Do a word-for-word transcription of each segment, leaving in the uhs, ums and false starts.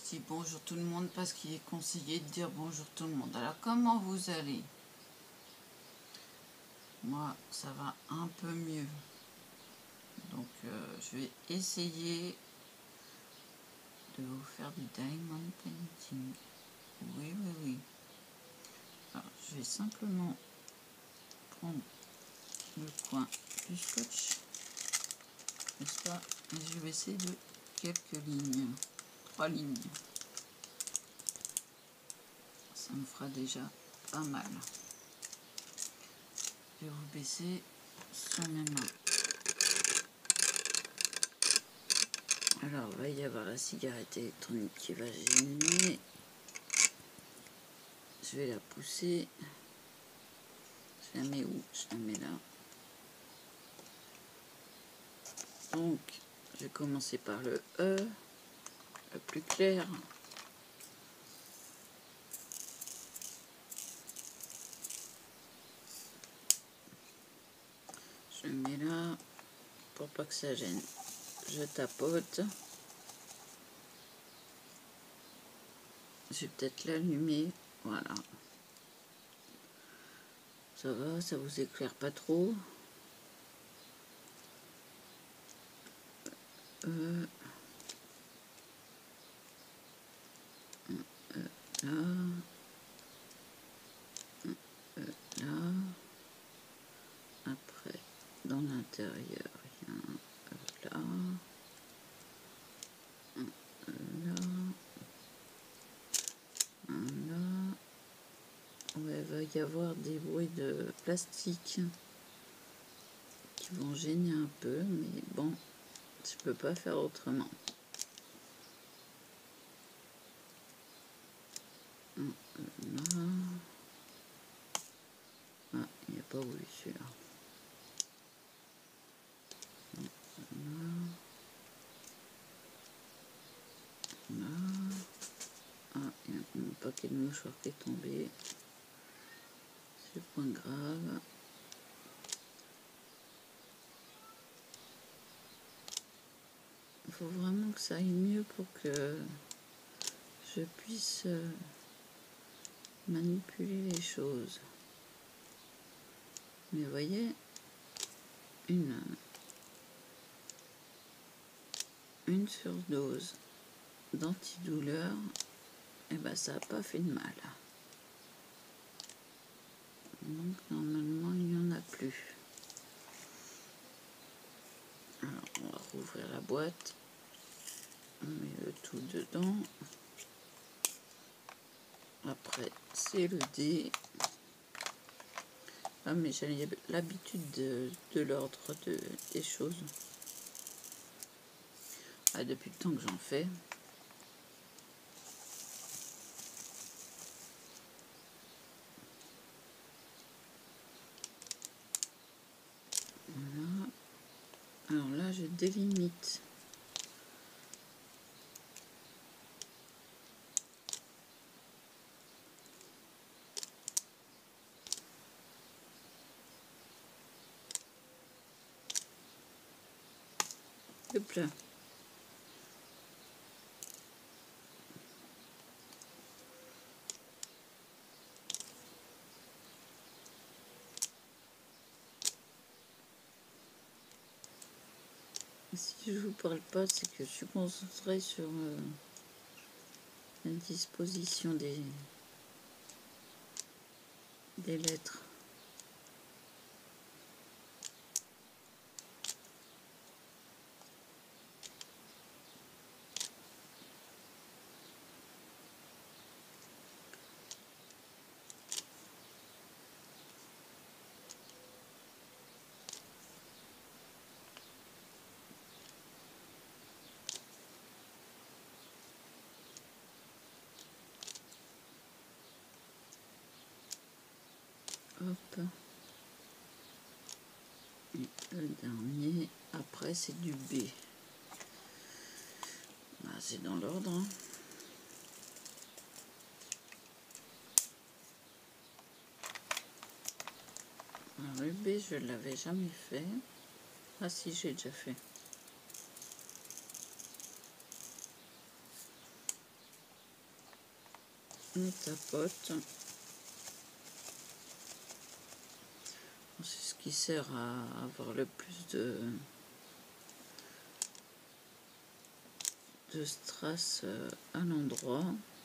dis bonjour tout le monde parce qu'il est conseillé de dire bonjour tout le monde. Alors comment vous allez? Moi ça va un peu mieux. Donc euh, je vais essayer de vous faire du Daimon painting. Oui, oui, oui. Alors je vais simplement prendre le coin du scotch. N'est-ce pas? Et je vais essayer de quelques lignes. Trois lignes. Ça me fera déjà pas mal. Je vais vous baisser sur mes mains. Alors, il va y avoir la cigarette électronique qui va gêner. Je vais la pousser. Je la mets où? Je la mets là. Donc, je vais commencer par le E, le plus clair. Je le mets là pour pas que ça gêne. Je tapote. Je vais peut-être l'allumer. Voilà. Ça va, ça vous éclaire pas trop. Euh, euh, là. Euh, là. Après, dans l'intérieur, il y a un euh, là. Un euh, là. Un là. Ouais, il va y avoir des bruits de plastique qui vont gêner un peu, mais bon, je peux pas faire autrement. Un euh, là. Ah, il n'y a pas voulu celui-là. Là. Là. Ah, il y a un paquet de mouchoirs qui est tombé. C'est point grave. Il faut vraiment que ça aille mieux pour que je puisse euh, manipuler les choses. Mais vous voyez, une, une surdose d'antidouleur, et ben ça n'a pas fait de mal. Donc normalement il n'y en a plus. Alors on va rouvrir la boîte, on met le tout dedans. Après c'est le dé. Ah mais j'ai l'habitude de, de l'ordre de, des choses. Ah, depuis le temps que j'en fais. Voilà. Alors là je délimite. Le plat. Si je vous parle pas, c'est que je suis concentrée sur euh, la disposition des, des lettres. Hop. Et le dernier, après c'est du B. Là c'est dans l'ordre. Hein. Alors le B je ne l'avais jamais fait. Ah si, j'ai déjà fait. on tapote. C'est ce qui sert à avoir le plus de, de strass à l'endroit.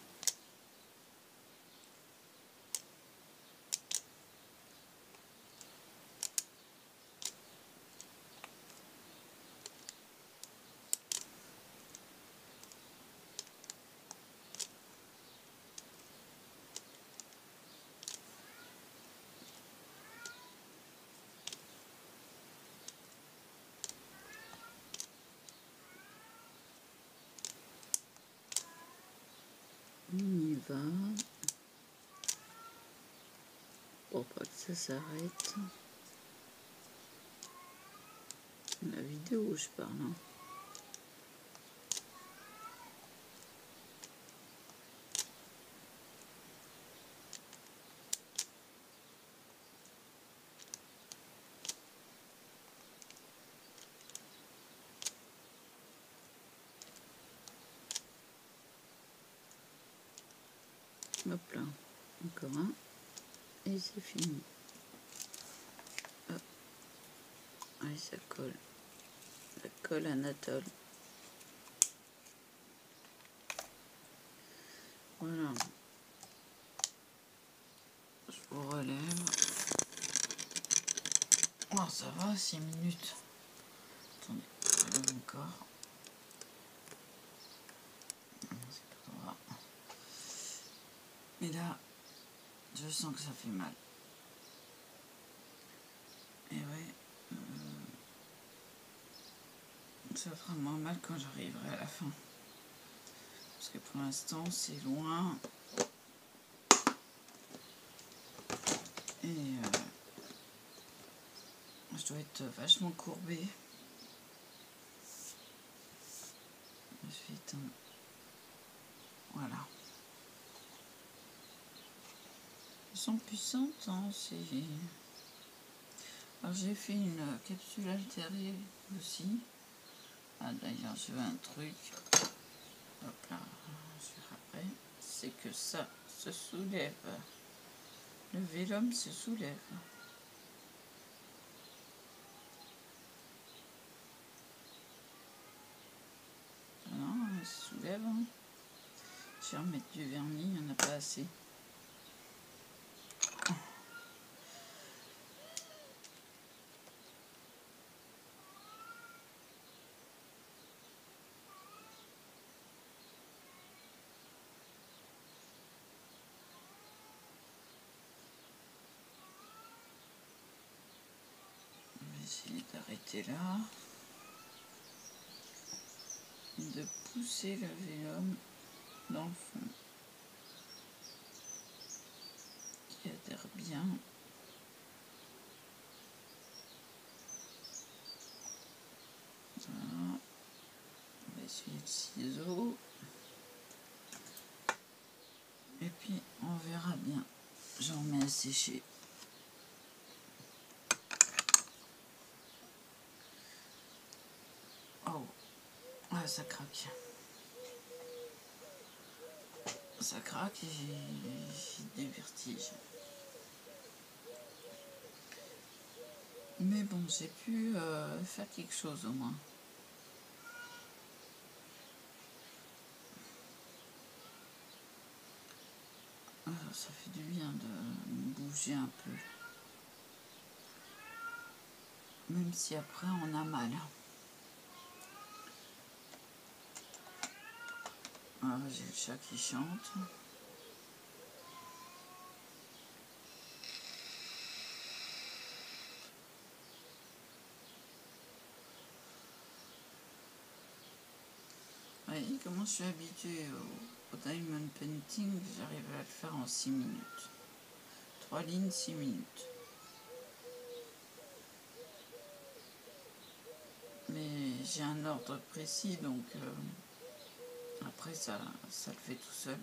On y va pour pas que ça s'arrête. La vidéo où je parle. Hein. Hop là, encore un, et c'est fini. Hop. Allez, ça colle. Ça colle Anatole. Voilà. Je vous relève. Oh, ça va, six minutes. Attendez, je relève encore. Mais là, je sens que ça fait mal. Et ouais, euh, ça fera moins mal quand j'arriverai à la fin. Parce que pour l'instant, c'est loin. Et euh, je dois être vachement courbée. Je vais éteindre. Voilà. Elles sont puissantes, hein, c'est... Alors j'ai fait une capsule altérée aussi. Ah d'ailleurs je veux un truc. Hop là, je vais après. C'est que ça se soulève. Le vélum se soulève. Non, elle se soulève. Hein. Je vais remettre du vernis, il n'y en a pas assez. Essayer d'arrêter là et de pousser le vélum dans le fond qui adhère bien. Voilà. On va essuyer le ciseau et puis on verra bien. J'en mets à sécher. Oh, ah, ça craque. Ça craque et j'ai des vertiges. Mais bon, j'ai pu euh, faire quelque chose au moins. Ah, ça fait du bien de bouger un peu. Même si après on a mal. Ah, j'ai le chat qui chante. Oui, comment je suis habituée au, au Daimon painting, j'arrive à le faire en six minutes. Trois lignes, six minutes. Mais j'ai un ordre précis, donc euh, après ça, ça le fait tout seul.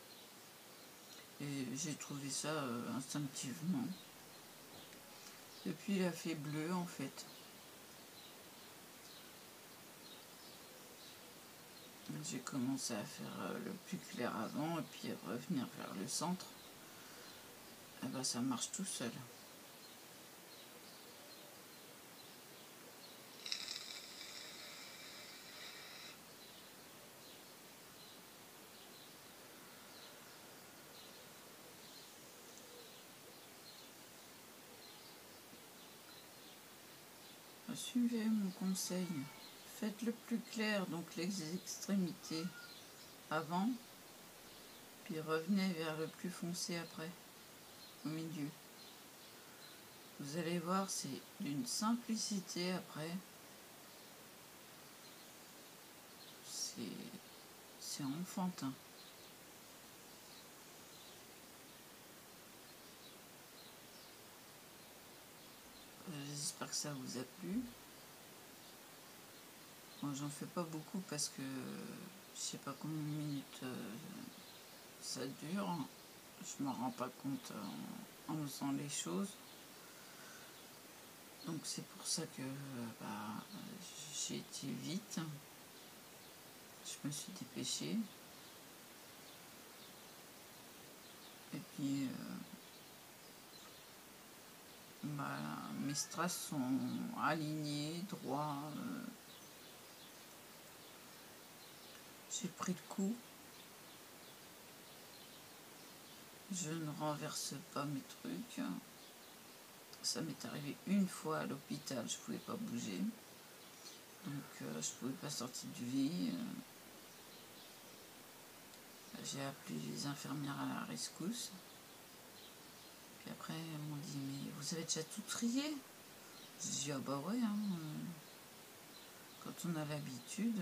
Et j'ai trouvé ça euh, instinctivement. Et puis il a fait bleu en fait. J'ai commencé à faire le plus clair avant et puis revenir vers le centre. Et ben ça marche tout seul. Suivez mon conseil. Faites le plus clair, donc les extrémités avant, puis revenez vers le plus foncé après, au milieu. Vous allez voir, c'est d'une simplicité après. C'est enfantin. J'espère que ça vous a plu. Moi, j'en fais pas beaucoup parce que je sais pas combien de minutes euh, ça dure. Je me rends pas compte en, en faisant les choses. Donc c'est pour ça que bah, j'ai été vite. Je me suis dépêchée. Et puis euh, bah, mes strass sont alignés, droits. Euh, j'ai pris le coup. Je ne renverse pas mes trucs. Ça m'est arrivé une fois à l'hôpital, je ne pouvais pas bouger. Donc euh, je ne pouvais pas sortir du lit. J'ai appelé les infirmières à la rescousse. Puis après, elles m'ont dit, mais vous avez déjà tout trié? J'ai dit, ah bah ouais, hein, quand on a l'habitude.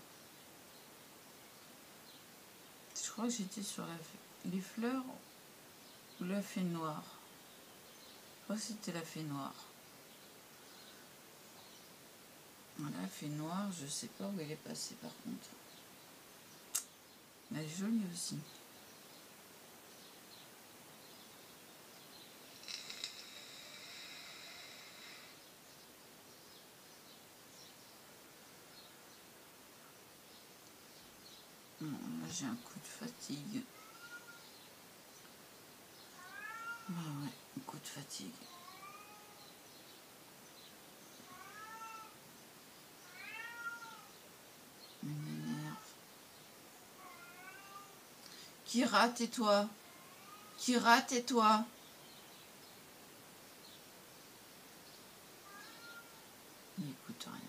Je crois que j'étais sur la, les fleurs ou la fée noire. Je crois que c'était la fée noire. La fée noire, je sais pas où elle est passée par contre. Elle est jolie aussi. Bon, là j'ai un coup de fatigue. Ah ouais, un coup de fatigue. Il m'énerve. Kira, tais-toi. Kira, tais-toi. Il n'écoute rien.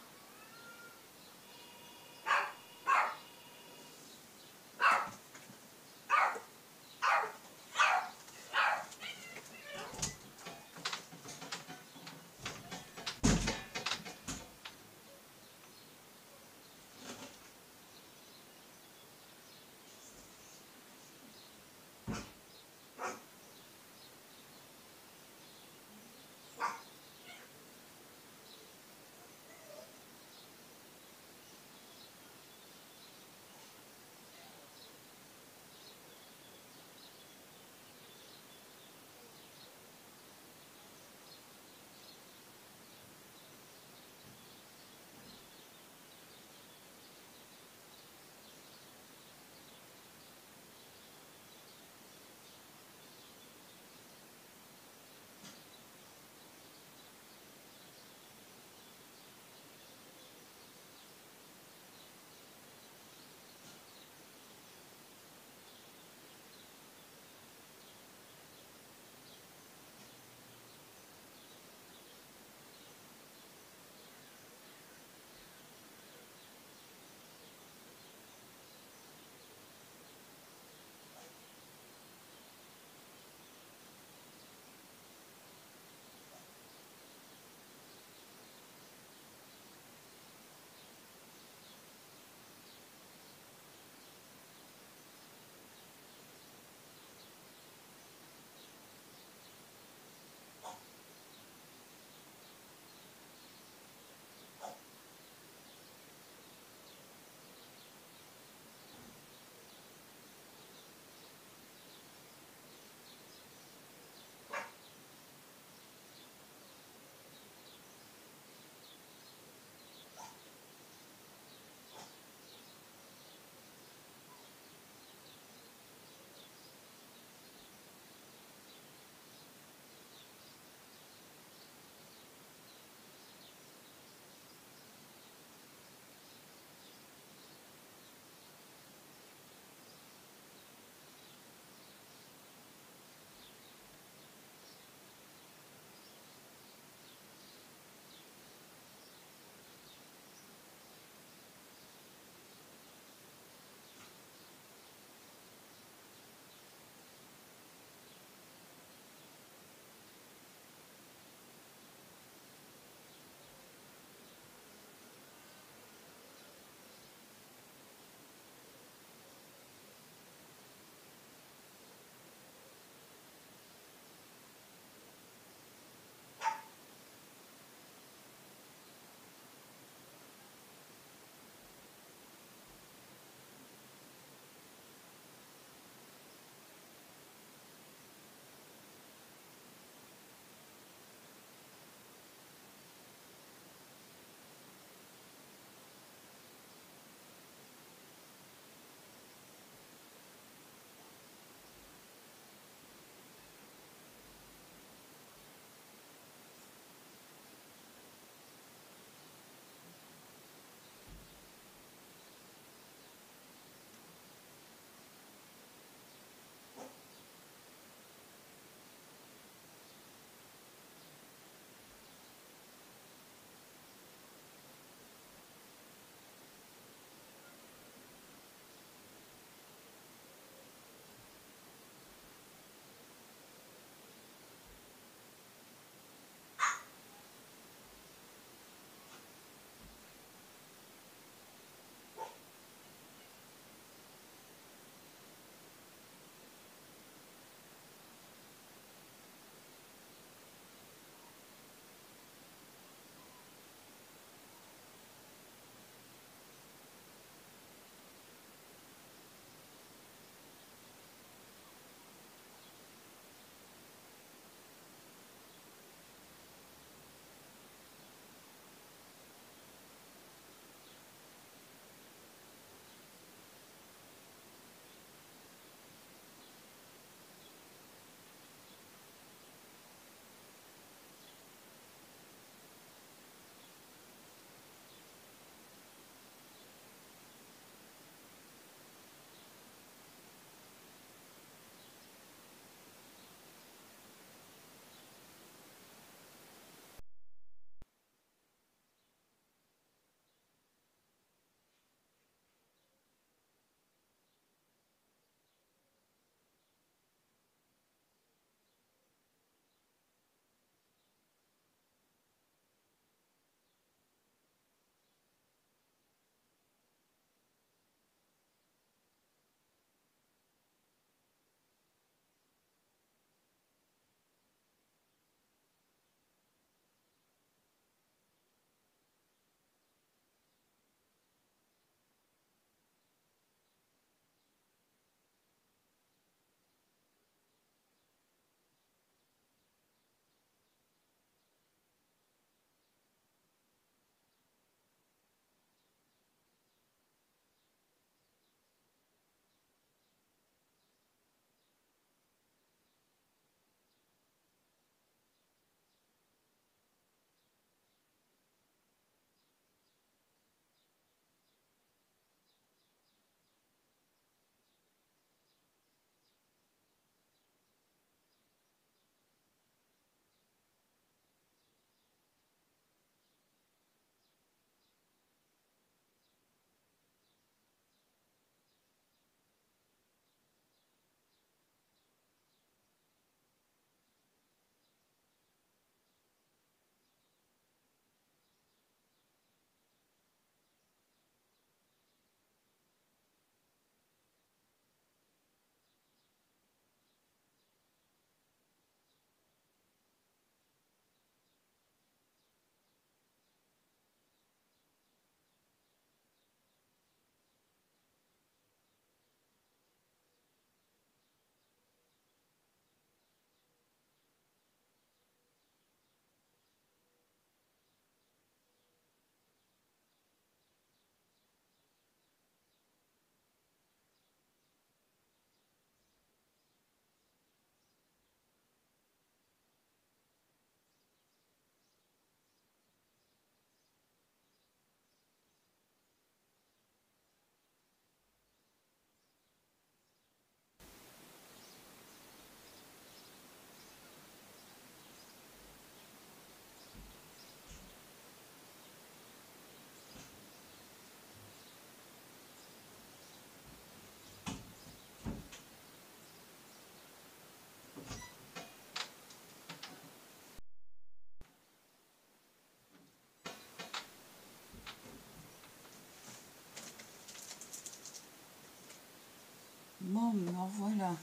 Bon, me revoilà.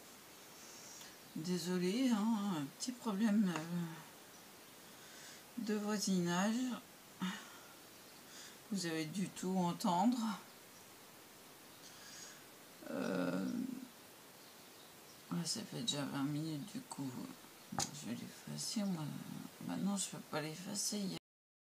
Désolée, hein, un petit problème euh, de voisinage. Vous avez dû tout entendre. Euh, ouais, ça fait déjà vingt minutes du coup. Je vais l'effacer. Moi. Maintenant, je ne peux pas l'effacer.